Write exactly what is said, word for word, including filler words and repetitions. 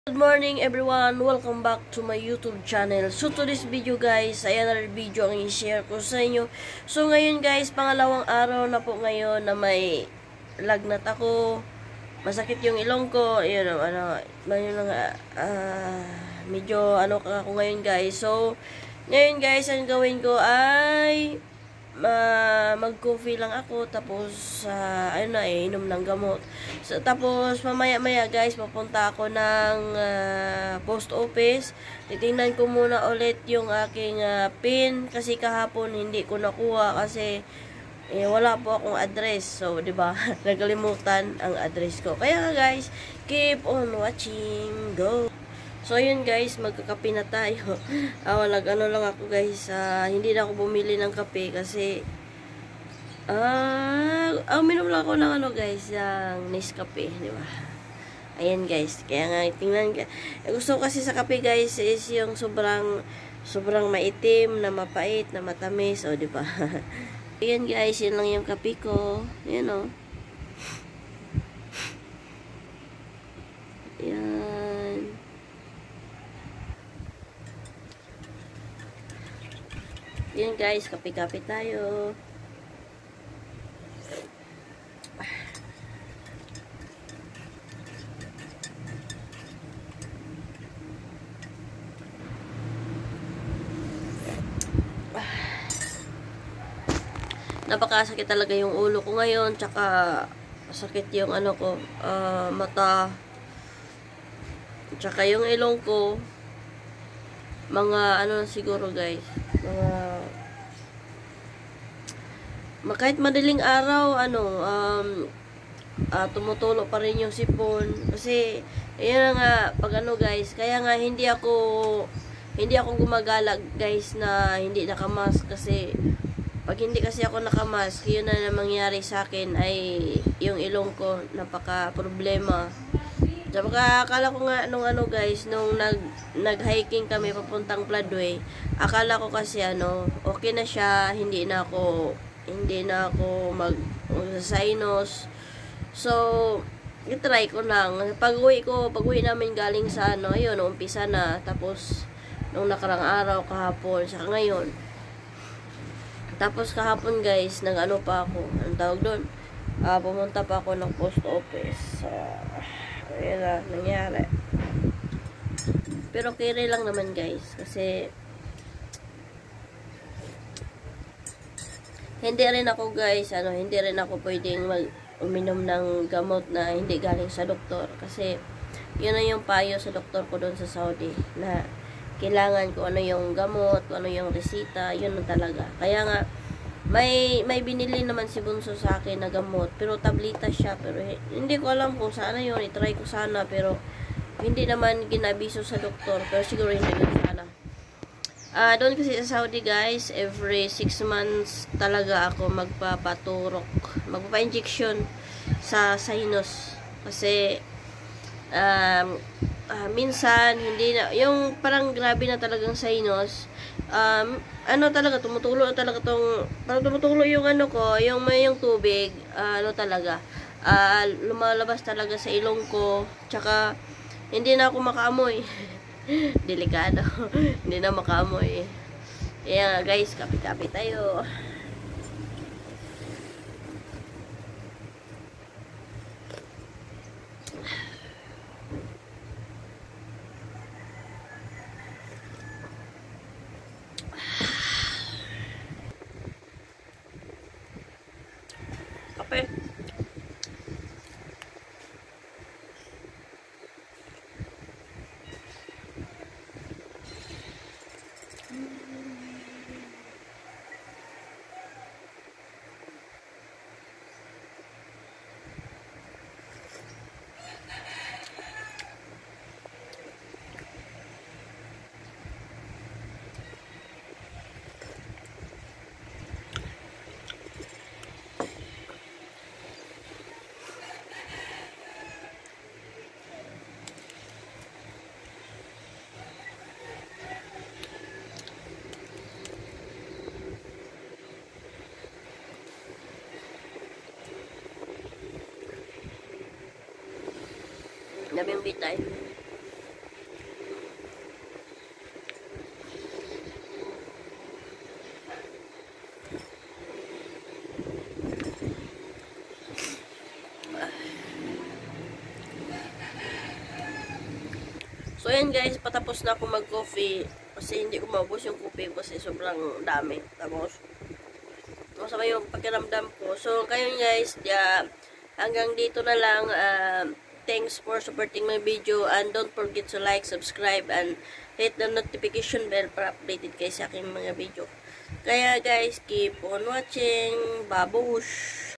Good morning everyone! Welcome back to my YouTube channel. So to this video guys, ay another video ang i-share ko sa inyo. So ngayon guys, pangalawang araw na po ngayon na may lagnat ako. Masakit yung ilong ko. Ayun, ano, ayun lang, uh, medyo ano ako ngayon guys. So ngayon guys, ang gawin ko ay Uh, mag-coffee lang ako tapos uh, ayun na eh, inom ng gamot. So, tapos mamaya-maya guys, papunta ako ng uh, post office. Titingnan ko muna ulit yung aking uh, pin kasi kahapon hindi ko nakuha kasi eh, wala po akong address. So, 'di ba? Nagkalimutan ang address ko. Kaya guys, keep on watching. Go. So, ayun guys, magkakape na tayo. Ah, wala, ano lang ako guys, uh, hindi na ako bumili ng kape kasi, ah, uh, uminom lang ako ng ano guys, yung Nescafe, di ba? Ayan guys, kaya nga, tingnan, eh, gusto ko kasi sa kape guys, is yung sobrang, sobrang maitim, na mapait, na matamis, o, di ba? Ayan guys, yun lang yung kape ko, ayan o. Ayan. Yan guys, kape-kape tayo. Napakasakit talaga yung ulo ko ngayon, tsaka sakit yung ano ko, uh, mata, tsaka yung ilong ko. Mga ano siguro guys, mga kahit madaling araw ano um uh, tumutulo pa rin yung sipon kasi ayun nga pag ano guys, kaya nga hindi ako hindi ako gumagala guys na hindi nakamask kasi pag hindi kasi ako nakamask, yun na na mangyari sa akin ay yung ilong ko napaka problema. Saka akala ko nga nung ano guys, nung nag nag-hiking kami papuntang Pladway, akala ko kasi ano, okay na siya, hindi na ako hindi na ako mag sinus. So, i-try ko lang. Pag-uwi ko, pag-uwi namin galing sa ano, ayun, umpisa na. Tapos nung nakarang araw kahapon, saka ngayon. Tapos kahapon guys, nag-ano pa ako, anong tawag doon? Uh, pumunta pa ako ng post office. Uh, Ayan na, nangyari. Pero kere lang naman guys. Kasi hindi rin ako guys, ano, hindi rin ako pwedeng mag uminom ng gamot na hindi galing sa doktor. Kasi yun na yung payo sa doktor ko doon sa Saudi. Na kailangan ko ano yung gamot, kung ano yung resita, yun na talaga. Kaya nga, May may binili naman si Bunso sa akin na gamot, pero tablita siya, pero hindi ko alam kung sana yun, i-try ko sana, pero hindi naman ginabiso sa doktor, pero siguro hindi lang sana. Ah, uh, doon kasi sa Saudi guys, every six months talaga ako magpapaturok, magpapa-injection sa sinus. Kasi um, uh, minsan hindi na, yung parang grabe na talagang sinus, um, ano talaga, tumutulo talaga tong, parang tumutulo yung ano ko, yung may yung tubig, uh, ano talaga, uh, lumalabas talaga sa ilong ko, tsaka, hindi na ako makaamoy. Delikado. Hindi na makaamoy. Kaya guys, kape-kape tayo. Kape. Daming bitay. ayan guys, patapos na ako mag-coffee. Kasi hindi ko maubos yung coffee kasi sobrang dami. Tapos, masama yung pakiramdam ko. So, kayo guys, yeah, hanggang dito na lang. Uh, thanks for supporting my video. And don't forget to like, subscribe, and hit the notification bell para updated kayo sa aking mga video. Kaya guys, keep on watching. Babush!